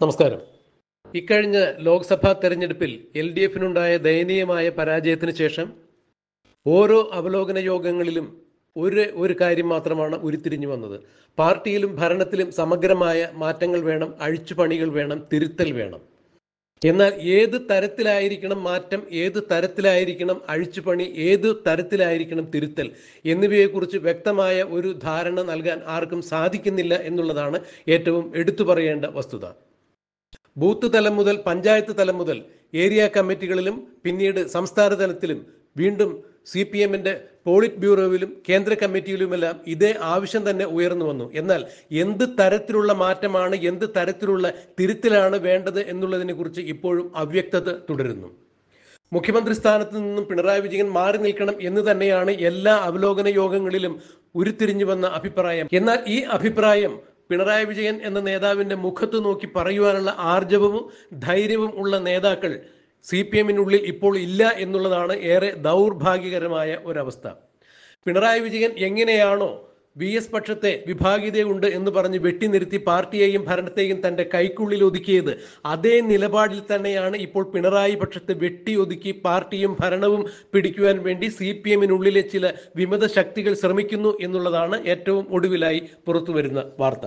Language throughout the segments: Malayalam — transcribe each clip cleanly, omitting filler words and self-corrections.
നമസ്കാരം. ഇക്കഴിഞ്ഞ ലോക്സഭാ തെരഞ്ഞെടുപ്പിൽ LDFിനുണ്ടായ ദയനീയമായ പരാജയത്തിന് ശേഷം ഓരോ അവലോകന യോഗങ്ങളിലും ഒരു കാര്യം മാത്രമാണ് ഉരുത്തിരിഞ്ഞു വന്നത്. പാർട്ടിയിലും ഭരണത്തിലും സമഗ്രമായ മാറ്റങ്ങൾ വേണം, അഴിച്ചുപണികൾ വേണം, തിരുത്തൽ വേണം. എന്നാൽ ഏത് തരത്തിലായിരിക്കണം മാറ്റം, ഏത് തരത്തിലായിരിക്കണം അഴിച്ചുപണി, ഏത് തരത്തിലായിരിക്കണം തിരുത്തൽ എന്നിവയെക്കുറിച്ച് വ്യക്തമായ ഒരു ധാരണ നൽകാൻ ആർക്കും സാധിക്കുന്നില്ല എന്നുള്ളതാണ് ഏറ്റവും എടുത്തു പറയേണ്ട വസ്തുത. ബൂത്ത് തലം മുതൽ പഞ്ചായത്ത് തലം മുതൽ ഏരിയ കമ്മിറ്റികളിലും പിന്നീട് സംസ്ഥാന തലത്തിലും വീണ്ടും CPMന്റെ പോളിറ്റ് ബ്യൂറോയിലും കേന്ദ്ര കമ്മിറ്റിയിലുമെല്ലാം ഇതേ ആവശ്യം തന്നെ ഉയർന്നു വന്നു. എന്നാൽ എന്ത് തരത്തിലുള്ള മാറ്റമാണ്, എന്ത് തരത്തിലുള്ള തിരുത്തലാണ് വേണ്ടത് എന്നുള്ളതിനെ കുറിച്ച് ഇപ്പോഴും അവ്യക്തത തുടരുന്നു. മുഖ്യമന്ത്രി സ്ഥാനത്ത് നിന്നും പിണറായി വിജയൻ മാറി നിൽക്കണം എന്ന് തന്നെയാണ് എല്ലാ അവലോകന യോഗങ്ങളിലും ഉരുത്തിരിഞ്ഞു വന്ന അഭിപ്രായം. എന്നാൽ ഈ അഭിപ്രായം പിണറായി വിജയൻ എന്ന നേതാവിന്റെ മുഖത്ത് നോക്കി പറയുവാനുള്ള ആർജവവും ധൈര്യവും ഉള്ള നേതാക്കൾ CPMനുള്ളിൽ ഇപ്പോൾ ഇല്ല എന്നുള്ളതാണ് ഏറെ ദൗർഭാഗ്യകരമായ ഒരവസ്ഥ. പിണറായി വിജയൻ എങ്ങനെയാണോ VS പക്ഷത്തെ വിഭാഗീയതയുണ്ട് എന്ന് പറഞ്ഞ് വെട്ടിനിർത്തി പാർട്ടിയെയും ഭരണത്തെയും തന്റെ കൈക്കുള്ളിൽ ഒതുക്കിയത്, അതേ നിലപാടിൽ തന്നെയാണ് ഇപ്പോൾ പിണറായി പക്ഷത്തെ വെട്ടിയൊതുക്കി പാർട്ടിയും ഭരണവും പിടിക്കുവാൻ വേണ്ടി CPMനുള്ളിലെ ചില വിമത ശക്തികൾ ശ്രമിക്കുന്നു എന്നുള്ളതാണ് ഏറ്റവും ഒടുവിലായി പുറത്തുവരുന്ന വാർത്ത.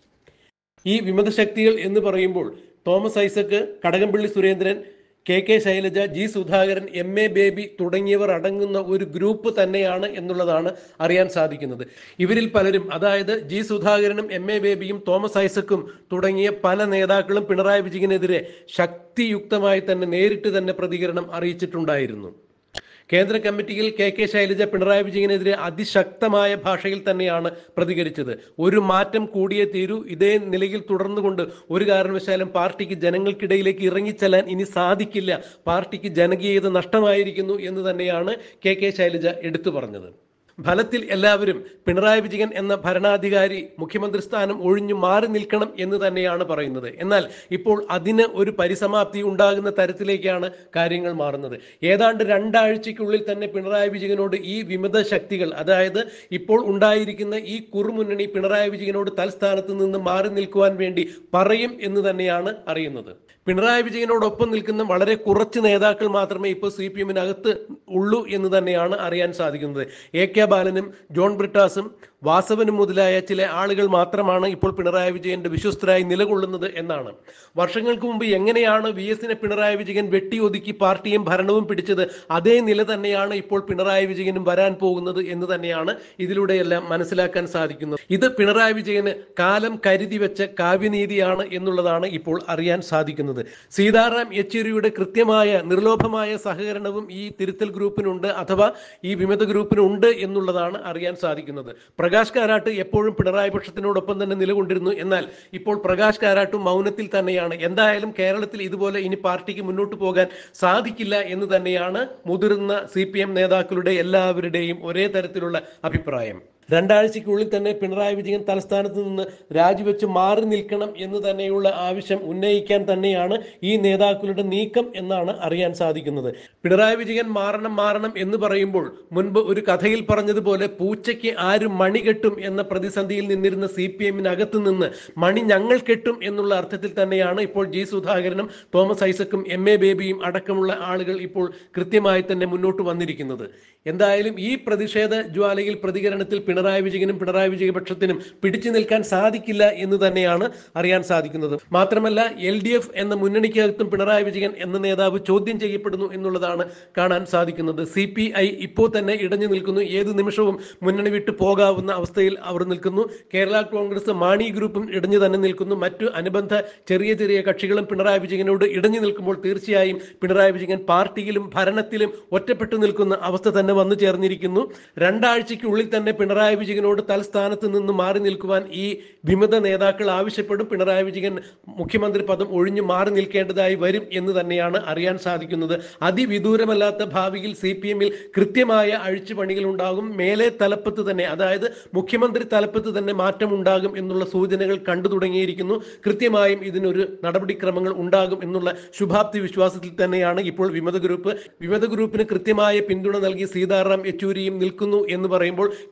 ഈ വിമത ശക്തികൾ എന്ന് പറയുമ്പോൾ Thomas Isaac, Kadakampally Surendran, KK Shailaja, G Sudhakaran, MA Baby തുടങ്ങിയവർ അടങ്ങുന്ന ഒരു ഗ്രൂപ്പ് തന്നെയാണ് എന്നുള്ളതാണ് അറിയാൻ സാധിക്കുന്നത്. ഇവരിൽ പലരും, അതായത് G സുധാകരനും MA ബേബിയും തോമസ് ഐസക്കും തുടങ്ങിയ പല നേതാക്കളും പിണറായി വിജയനെതിരെ ശക്തിയുക്തമായി തന്നെ നേരിട്ട് തന്നെ പ്രതികരണം അറിയിച്ചിട്ടുണ്ടായിരുന്നു. കേന്ദ്ര കമ്മിറ്റിയിൽ KK ശൈലജ പിണറായി വിജയനെതിരെ അതിശക്തമായ ഭാഷയിൽ തന്നെയാണ് പ്രതികരിച്ചത്. ഒരു മാറ്റം കൂടിയേ തീരൂ, ഇതേ നിലയിൽ തുടർന്നുകൊണ്ട് ഒരു കാരണവശാലും പാർട്ടിക്ക് ജനങ്ങൾക്കിടയിലേക്ക് ഇറങ്ങിച്ചെല്ലാൻ ഇനി സാധിക്കില്ല, പാർട്ടിക്ക് ജനകീയത നഷ്ടമായിരിക്കുന്നു എന്ന് തന്നെയാണ് KK ശൈലജ എടുത്തു പറഞ്ഞത്. ഫലത്തിൽ എല്ലാവരും പിണറായി വിജയൻ എന്ന ഭരണാധികാരി മുഖ്യമന്ത്രി സ്ഥാനം ഒഴിഞ്ഞു മാറി നിൽക്കണം എന്ന് തന്നെയാണ് പറയുന്നത്. എന്നാൽ ഇപ്പോൾ അതിന് ഒരു പരിസമാപ്തി ഉണ്ടാകുന്ന തരത്തിലേക്കാണ് കാര്യങ്ങൾ മാറുന്നത്. ഏതാണ്ട് 2 ആഴ്ചയ്ക്കുള്ളിൽ തന്നെ പിണറായി വിജയനോട് ഈ വിമത ശക്തികൾ, അതായത് ഇപ്പോൾ ഉണ്ടായിരിക്കുന്ന ഈ കുറുമുന്നണി പിണറായി വിജയനോട് തൽസ്ഥാനത്ത് നിന്ന് മാറി നിൽക്കുവാൻ വേണ്ടി പറയും എന്ന് തന്നെയാണ് അറിയുന്നത്. പിണറായി വിജയനോടൊപ്പം നിൽക്കുന്ന വളരെ കുറച്ച് നേതാക്കൾ മാത്രമേ ഇപ്പോൾ CPMനകത്ത് ഉള്ളൂ എന്ന് തന്നെയാണ് അറിയാൻ സാധിക്കുന്നത്. AK ബാലനും ജോൺ ബ്രിട്ടാസും വാസവനും മുതലായ ചില ആളുകൾ മാത്രമാണ് ഇപ്പോൾ പിണറായി വിജയന്റെ വിശ്വസ്തരായി നിലകൊള്ളുന്നത് എന്നാണ്. വർഷങ്ങൾക്ക് മുമ്പ് എങ്ങനെയാണ് VSനെ പിണറായി വിജയൻ വെട്ടിയൊതുക്കി പാർട്ടിയും ഭരണവും പിടിച്ചത്, അതേ നില തന്നെയാണ് ഇപ്പോൾ പിണറായി വിജയനും വരാൻ പോകുന്നത് എന്ന് തന്നെയാണ് ഇതിലൂടെയെല്ലാം മനസ്സിലാക്കാൻ സാധിക്കുന്നത്. ഇത് പിണറായി വിജയന് കാലം കരുതി വെച്ച കാവ്യനീതിയാണ് എന്നുള്ളതാണ് ഇപ്പോൾ അറിയാൻ സാധിക്കുന്നത്. സീതാറാം യെച്ചൂരിയുടെ കൃത്യമായ നിർലോഭമായ സഹകരണവും ഈ തിരുത്തൽ ഗ്രൂപ്പിനുണ്ട്, അഥവാ ഈ വിമത ഗ്രൂപ്പിനുണ്ട് എന്നുള്ളതാണ് അറിയാൻ സാധിക്കുന്നത്. പ്രകാശ് കാരാട്ട് എപ്പോഴും പിണറായി പക്ഷത്തിനോടൊപ്പം തന്നെ നിലകൊണ്ടിരുന്നു. എന്നാൽ ഇപ്പോൾ പ്രകാശ് കാരാട്ടും മൗനത്തിൽ തന്നെയാണ്. എന്തായാലും കേരളത്തിൽ ഇതുപോലെ ഇനി പാർട്ടിക്ക് മുന്നോട്ട് പോകാൻ സാധിക്കില്ല എന്ന് തന്നെയാണ് മുതിർന്ന CPM നേതാക്കളുടെ എല്ലാവരുടെയും ഒരേ തരത്തിലുള്ള അഭിപ്രായം. 2 ആഴ്ചയ്ക്കുള്ളിൽ തന്നെ പിണറായി വിജയൻ തലസ്ഥാനത്ത് നിന്ന് രാജിവെച്ച് മാറി നിൽക്കണം എന്ന് തന്നെയുള്ള ആവശ്യം ഉന്നയിക്കാൻ തന്നെയാണ് ഈ നേതാക്കളുടെ നീക്കം എന്നാണ് അറിയാൻ സാധിക്കുന്നത്. പിണറായി വിജയൻ മാറണം എന്ന് പറയുമ്പോൾ മുൻപ് ഒരു കഥയിൽ പറഞ്ഞതുപോലെ പൂച്ചയ്ക്ക് ആരും മണി കെട്ടും എന്ന പ്രതിസന്ധിയിൽ നിന്നിരുന്ന CPMനകത്ത് നിന്ന് മണി ഞങ്ങൾ കെട്ടും എന്നുള്ള അർത്ഥത്തിൽ തന്നെയാണ് ഇപ്പോൾ G സുധാകരനും തോമസ് ഐസക്കും MA ബേബിയും അടക്കമുള്ള ആളുകൾ ഇപ്പോൾ കൃത്യമായി തന്നെ മുന്നോട്ട് വന്നിരിക്കുന്നത്. എന്തായാലും ഈ പ്രതിഷേധ ജ്വാലയിൽ പ്രതികരണത്തിൽ പിണറായി വിജയനും പിണറായി വിജയ പക്ഷത്തിനും പിടിച്ചു നിൽക്കാൻ സാധിക്കില്ല എന്ന് തന്നെയാണ് അറിയാൻ സാധിക്കുന്നത്. മാത്രമല്ല LDF എന്ന മുന്നണിക്കകത്തും പിണറായി വിജയൻ എന്ന നേതാവ് ചോദ്യം ചെയ്യപ്പെടുന്നു എന്നുള്ളതാണ് കാണാൻ സാധിക്കുന്നത്. CPI ഇപ്പോൾ തന്നെ ഇടഞ്ഞു നിൽക്കുന്നു, ഏത് നിമിഷവും മുന്നണി വിട്ടു പോകാവുന്ന അവസ്ഥയിൽ അവർ നിൽക്കുന്നു. കേരള കോൺഗ്രസ് മാണി ഗ്രൂപ്പും ഇടഞ്ഞു തന്നെ നിൽക്കുന്നു. മറ്റു അനുബന്ധ ചെറിയ കക്ഷികളും പിണറായി വിജയനോട് ഇടഞ്ഞു നിൽക്കുമ്പോൾ തീർച്ചയായും പിണറായി വിജയൻ പാർട്ടിയിലും ഭരണത്തിലും ഒറ്റപ്പെട്ടു നിൽക്കുന്ന അവസ്ഥ തന്നെ വന്നു ചേർന്നിരിക്കുന്നു. 2 ആഴ്ചയ്ക്കുള്ളിൽ തന്നെ പിണറായി വിജയനോട് തൽസ്ഥാനത്ത് നിന്ന് മാറി നിൽക്കുവാൻ ഈ വിമത നേതാക്കൾ ആവശ്യപ്പെടും. പിണറായി വിജയൻ മുഖ്യമന്ത്രി പദം ഒഴിഞ്ഞു മാറി നിൽക്കേണ്ടതായി വരും എന്ന് തന്നെയാണ് അറിയാൻ സാധിക്കുന്നത്. അതിവിദൂരമല്ലാത്ത ഭാവിയിൽ CPMൽ കൃത്യമായ അഴിച്ചുപണികൾ ഉണ്ടാകും. മേലെ തലപ്പത്ത് തന്നെ, അതായത് മുഖ്യമന്ത്രി തലപ്പത്ത് തന്നെ മാറ്റം ഉണ്ടാകും എന്നുള്ള സൂചനകൾ കണ്ടു തുടങ്ങിയിരിക്കുന്നു. കൃത്യമായും ഇതിനൊരു നടപടിക്രമങ്ങൾ ഉണ്ടാകും എന്നുള്ള ശുഭാപ്തി വിശ്വാസത്തിൽ തന്നെയാണ് ഇപ്പോൾ വിമത ഗ്രൂപ്പിന് കൃത്യമായ പിന്തുണ നൽകി സീതാറാം യെച്ചൂരിയും നിൽക്കുന്നു എന്ന് പറയുമ്പോൾ KK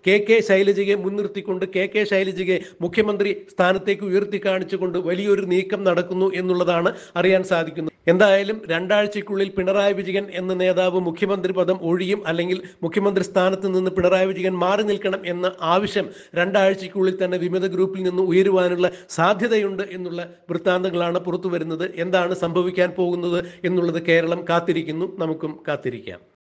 ശൈലജയെ മുൻനിർത്തിക്കൊണ്ട് കെ ശൈലജയെ മുഖ്യമന്ത്രി സ്ഥാനത്തേക്ക് ഉയർത്തി കാണിച്ചുകൊണ്ട് വലിയൊരു നീക്കം നടക്കുന്നു എന്നുള്ളതാണ് അറിയാൻ സാധിക്കുന്നത്. എന്തായാലും 2 ആഴ്ചയ്ക്കുള്ളിൽ പിണറായി വിജയൻ എന്ന നേതാവ് മുഖ്യമന്ത്രി പദം ഒഴിയും, അല്ലെങ്കിൽ മുഖ്യമന്ത്രി സ്ഥാനത്ത് നിന്ന് പിണറായി വിജയൻ മാറി നിൽക്കണം എന്ന ആവശ്യം 2 ആഴ്ചയ്ക്കുള്ളിൽ തന്നെ വിമത ഗ്രൂപ്പിൽ നിന്ന് ഉയരുവാനുള്ള സാധ്യതയുണ്ട് എന്നുള്ള വൃത്താന്തങ്ങളാണ് പുറത്തു വരുന്നത്. എന്താണ് സംഭവിക്കാൻ പോകുന്നത് എന്നുള്ളത് കേരളം കാത്തിരിക്കുന്നു. നമുക്കും കാത്തിരിക്കാം.